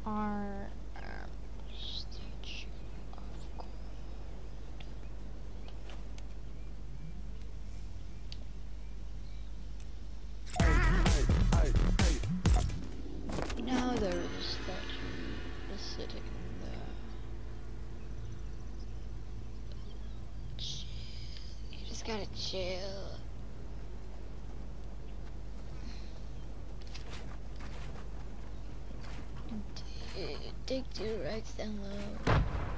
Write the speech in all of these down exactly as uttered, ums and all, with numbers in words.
Our um, statue of gold. Now there's a statue just sitting there. You just gotta chill. D dig two racks down low.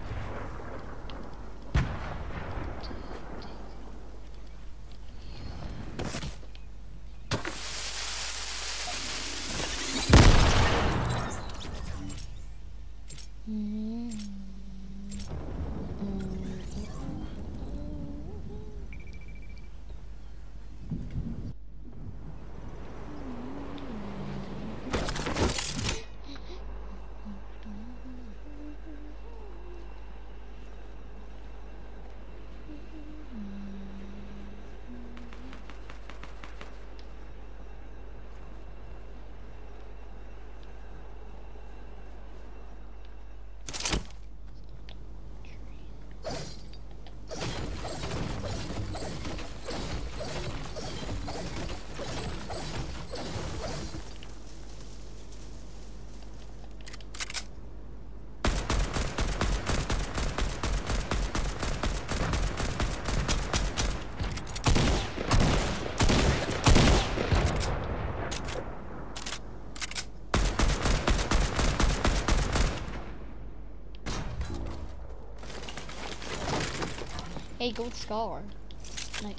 Hey, gold scar. Nice.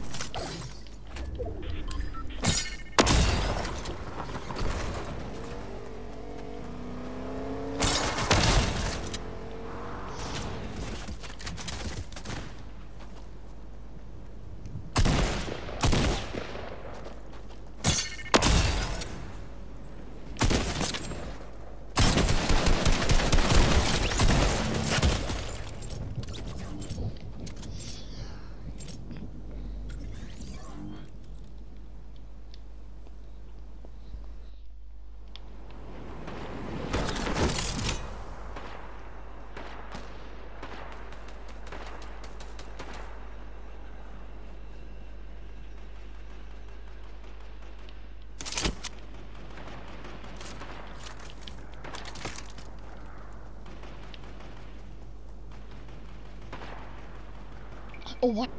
Oh, what?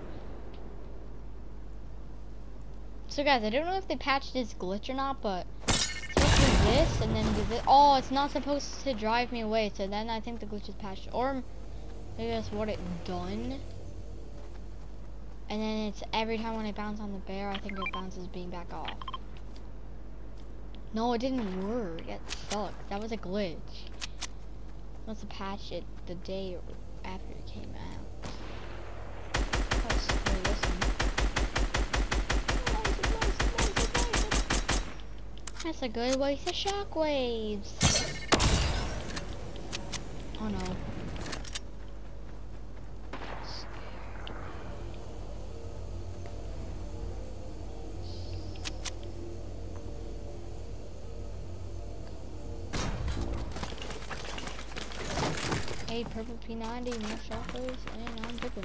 So guys, I don't know if they patched this glitch or not, but take this and then do this. Oh, it's not supposed to drive me away, so then I think the glitch is patched. Or maybe that's what it done. And then it's every time when I bounce on the bear, I think it bounces being back off. No, it didn't work. It sucked. That was a glitch. Must have patched it the day after it came out. That's a good waste of shockwaves. Oh no. Hey, purple P ninety, more shockwaves, and I'm dipping.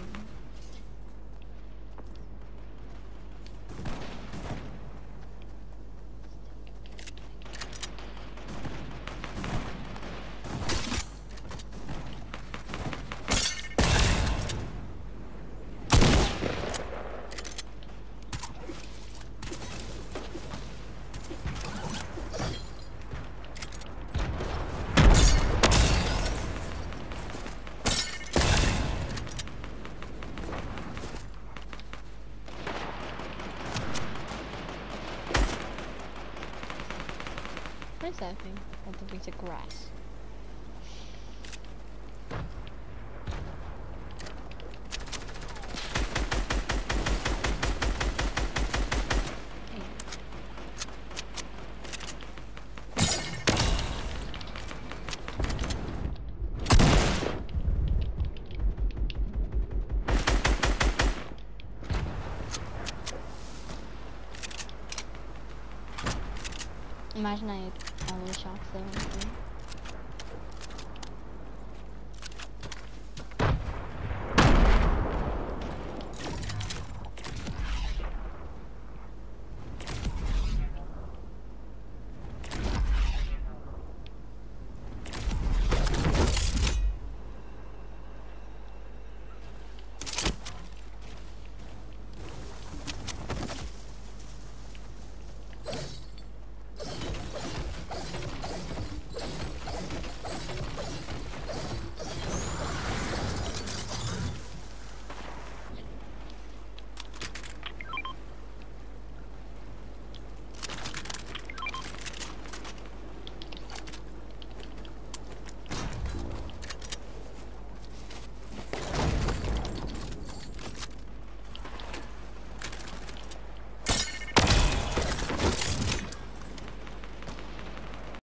What is that thing? I think it's a grass. Imagine I always shots though.